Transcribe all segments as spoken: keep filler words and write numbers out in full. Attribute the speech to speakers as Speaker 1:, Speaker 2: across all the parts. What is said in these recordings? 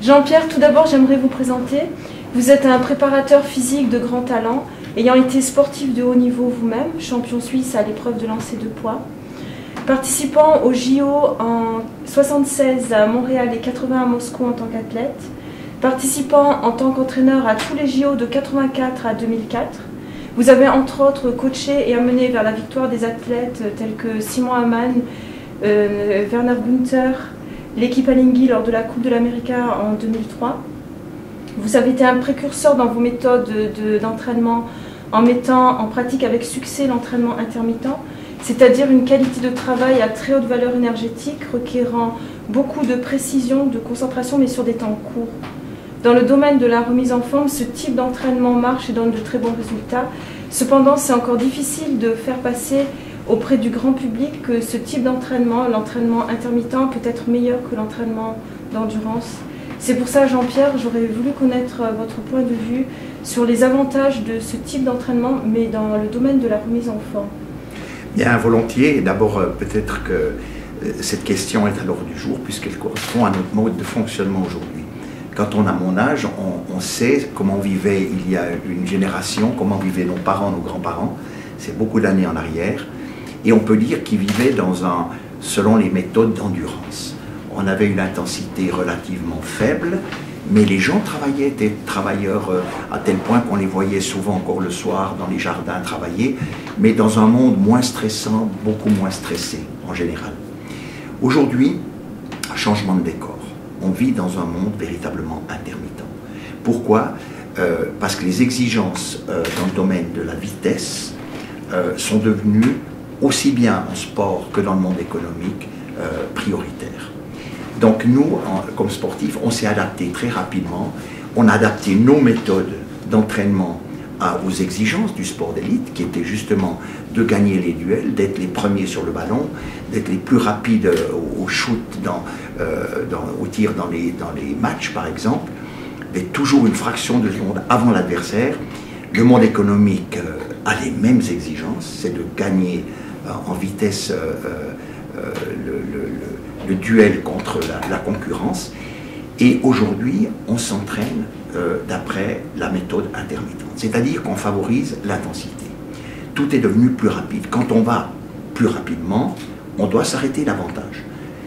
Speaker 1: Jean-Pierre, tout d'abord, j'aimerais vous présenter. Vous êtes un préparateur physique de grand talent, ayant été sportif de haut niveau vous-même, champion suisse à l'épreuve de lancer de poids. Participant aux J O en soixante-seize à Montréal et quatre-vingts à Moscou en tant qu'athlète. Participant en tant qu'entraîneur à tous les J O de quatre-vingt-quatre à deux mille quatre. Vous avez entre autres coaché et amené vers la victoire des athlètes tels que Simon Hamann, euh, Werner Günther, l'équipe Alinghi lors de la Coupe de l'Amérique en deux mille trois. Vous avez été un précurseur dans vos méthodes d'entraînement de, en mettant en pratique avec succès l'entraînement intermittent, c'est-à-dire une qualité de travail à très haute valeur énergétique requérant beaucoup de précision, de concentration, mais sur des temps courts. Dans le domaine de la remise en forme, ce type d'entraînement marche et donne de très bons résultats. Cependant, c'est encore difficile de faire passer auprès du grand public que ce type d'entraînement, l'entraînement intermittent, peut être meilleur que l'entraînement d'endurance. C'est pour ça, Jean-Pierre, j'aurais voulu connaître votre point de vue sur les avantages de ce type d'entraînement, mais dans le domaine de la remise en forme.
Speaker 2: Bien, volontiers. D'abord, peut-être que cette question est à l'ordre du jour, puisqu'elle correspond à notre mode de fonctionnement aujourd'hui. Quand on a mon âge, on, on sait comment vivait il y a une génération, comment vivaient nos parents, nos grands-parents. C'est beaucoup d'années en arrière. Et on peut dire qu'ils vivaient dans un, selon les méthodes d'endurance. On avait une intensité relativement faible, mais les gens travaillaient, étaient travailleurs à tel point qu'on les voyait souvent encore le soir dans les jardins travailler, mais dans un monde moins stressant, beaucoup moins stressé en général. Aujourd'hui, changement de décor. On vit dans un monde véritablement intermittent. Pourquoi? euh, Parce que les exigences euh, dans le domaine de la vitesse euh, sont devenues, aussi bien en sport que dans le monde économique, euh, prioritaires. Donc nous, en, comme sportifs, on s'est adapté très rapidement. On a adapté nos méthodes d'entraînement aux exigences du sport d'élite, qui était justement de gagner les duels, d'être les premiers sur le ballon, d'être les plus rapides au, au shoot, dans, euh, dans, au tir dans les, dans les matchs par exemple, d'être toujours une fraction de seconde avant l'adversaire. Le monde économique euh, a les mêmes exigences, c'est de gagner euh, en vitesse euh, euh, le, le, le, le duel contre la, la concurrence. Et aujourd'hui, on s'entraîne euh, d'après la méthode intermittente, c'est-à-dire qu'on favorise l'intensité. Tout est devenu plus rapide. Quand on va plus rapidement, on doit s'arrêter davantage.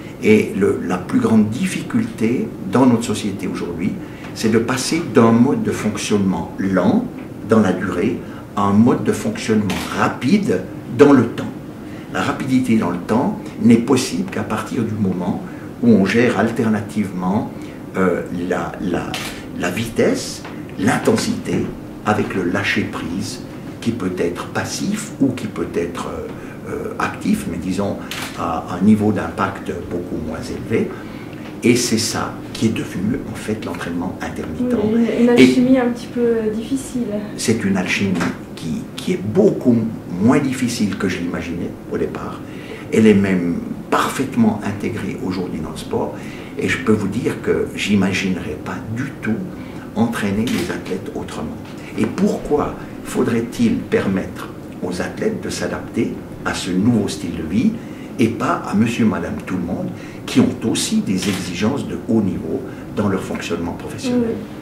Speaker 2: Et le, la plus grande difficulté dans notre société aujourd'hui, c'est de passer d'un mode de fonctionnement lent, dans la durée, à un mode de fonctionnement rapide dans le temps. La rapidité dans le temps n'est possible qu'à partir du moment où on gère alternativement euh, la, la, la vitesse, l'intensité, avec le lâcher-prise, qui peut être passif ou qui peut être euh, actif, mais disons à un niveau d'impact beaucoup moins élevé. Et c'est ça qui est devenu en fait l'entraînement intermittent.
Speaker 1: Oui, une alchimie Et un petit peu difficile.
Speaker 2: C'est une alchimie qui, qui est beaucoup moins difficile que je l'imaginais au départ. Elle est même parfaitement intégrée aujourd'hui dans le sport. Et je peux vous dire que j'imaginerais pas du tout entraîner les athlètes autrement. Et pourquoi faudrait-il permettre aux athlètes de s'adapter à ce nouveau style de vie et pas à monsieur, madame, tout le monde qui ont aussi des exigences de haut niveau dans leur fonctionnement professionnel?
Speaker 1: Oui.